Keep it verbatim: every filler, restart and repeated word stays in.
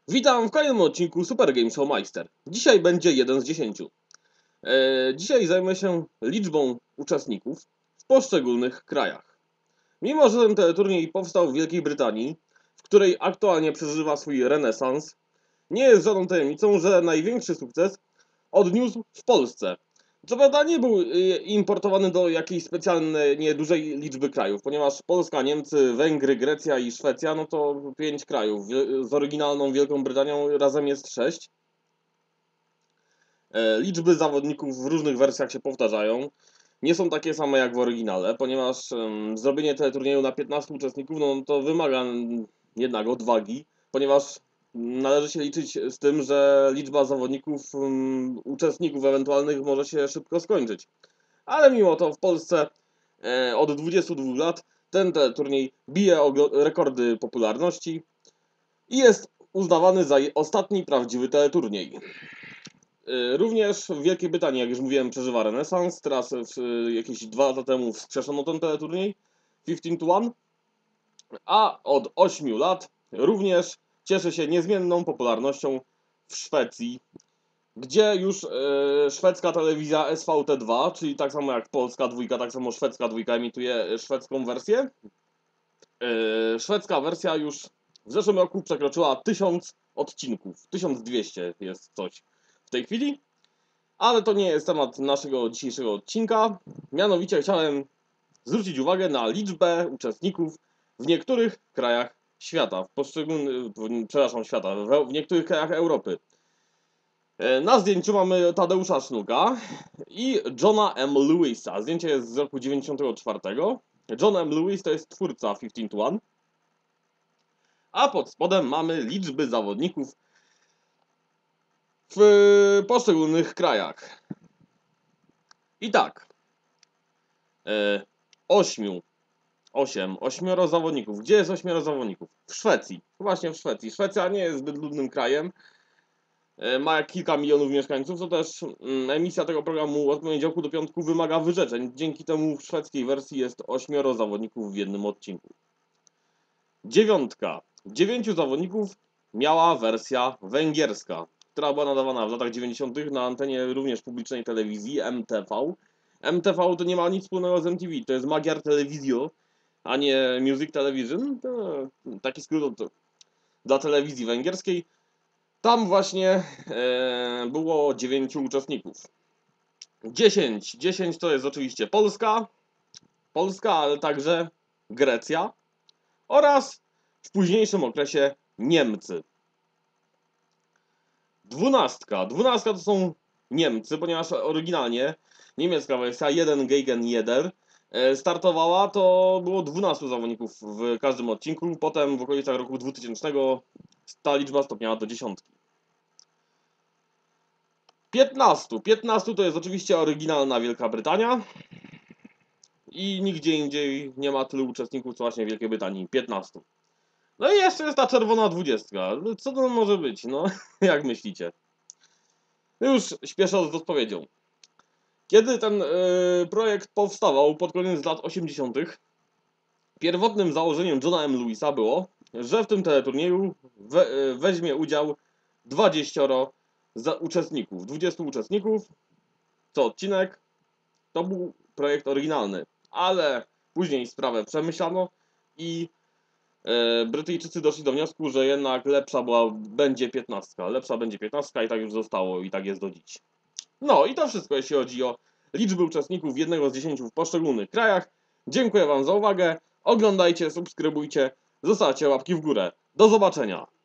Witam w kolejnym odcinku Super Game Show Meister. Dzisiaj będzie jeden z dziesięciu. Eee, dzisiaj zajmę się liczbą uczestników w poszczególnych krajach. Mimo że ten teleturniej powstał w Wielkiej Brytanii, w której aktualnie przeżywa swój renesans, nie jest żadną tajemnicą, że największy sukces odniósł w Polsce. Co prawda nie był importowany do jakiejś specjalnej, niedużej liczby krajów, ponieważ Polska, Niemcy, Węgry, Grecja i Szwecja, no to pięć krajów. Z oryginalną Wielką Brytanią razem jest sześć. Liczby zawodników w różnych wersjach się powtarzają. Nie są takie same jak w oryginale, ponieważ um, zrobienie teleturnieju na piętnastu uczestników, no to wymaga jednak odwagi, ponieważ należy się liczyć z tym, że liczba zawodników, um, uczestników ewentualnych może się szybko skończyć. Ale mimo to w Polsce e, od dwudziestu dwóch lat ten teleturniej bije rekordy popularności i jest uznawany za ostatni prawdziwy teleturniej. E, również w Wielkiej Brytanii, jak już mówiłem, przeżywa renesans. Teraz w, jakieś dwa lata temu wskrzeszono ten teleturniej piętnaście to jeden, a od ośmiu lat również cieszy się niezmienną popularnością w Szwecji, gdzie już e, szwedzka telewizja S V T dwa, czyli tak samo jak polska dwójka, tak samo szwedzka dwójka emituje szwedzką wersję. E, szwedzka wersja już w zeszłym roku przekroczyła tysiąc odcinków. tysiąc dwieście jest coś w tej chwili. Ale to nie jest temat naszego dzisiejszego odcinka. Mianowicie chciałem zwrócić uwagę na liczbę uczestników w niektórych krajach świata, w poszczególnych, przepraszam, świata, w niektórych krajach Europy. Na zdjęciu mamy Tadeusza Sznuka i Johna M. Lewisa. Zdjęcie jest z roku dziewięćdziesiątego czwartego. John M. Lewis to jest twórca piętnaście to jeden. A pod spodem mamy liczby zawodników w poszczególnych krajach. I tak. Ośmiu. Osiem. Ośmioro zawodników. Gdzie jest ośmioro zawodników? W Szwecji. Właśnie w Szwecji. Szwecja nie jest zbyt ludnym krajem. Ma kilka milionów mieszkańców, to też emisja tego programu od poniedziałku do piątku wymaga wyrzeczeń. Dzięki temu w szwedzkiej wersji jest ośmioro zawodników w jednym odcinku. Dziewiątka. Dziewięciu zawodników miała wersja węgierska, która była nadawana w latach dziewięćdziesiątych na antenie również publicznej telewizji M T V. M T V to nie ma nic wspólnego z M T V, to jest Magyar Telewizjo, a nie Music Television. To taki skrót dla telewizji węgierskiej. Tam właśnie e, było dziewięciu uczestników. dziesięć. dziesięć to jest oczywiście Polska. Polska, ale także Grecja. Oraz w późniejszym okresie Niemcy. Dwunastka. Dwunastka to są Niemcy, ponieważ oryginalnie niemiecka wersja jeden gegen jeden startowała, to było dwunastu zawodników w każdym odcinku. Potem w okolicach roku dwutysięcznego ta liczba stopniała do dziesiątki. piętnastu. piętnastu to jest oczywiście oryginalna Wielka Brytania. I nigdzie indziej nie ma tylu uczestników, co właśnie w Wielkiej Brytanii. piętnastu. No i jeszcze jest ta czerwona dwudziestka. Co to może być? No, jak myślicie? Już śpiesząc z odpowiedzią. Kiedy ten yy, projekt powstawał pod koniec lat osiemdziesiątych, pierwotnym założeniem Johna M. Lewisa było, że w tym teleturnieju we, yy, weźmie udział dwudziestu uczestników. dwudziestu uczestników, co odcinek, to był projekt oryginalny. Ale później sprawę przemyślano i yy, Brytyjczycy doszli do wniosku, że jednak lepsza była, będzie piętnastka. Lepsza będzie piętnastka i tak już zostało i tak jest do dziś. No i to wszystko, jeśli chodzi o liczby uczestników jednego z dziesięciu w poszczególnych krajach. Dziękuję wam za uwagę. Oglądajcie, subskrybujcie, zostawcie łapki w górę. Do zobaczenia.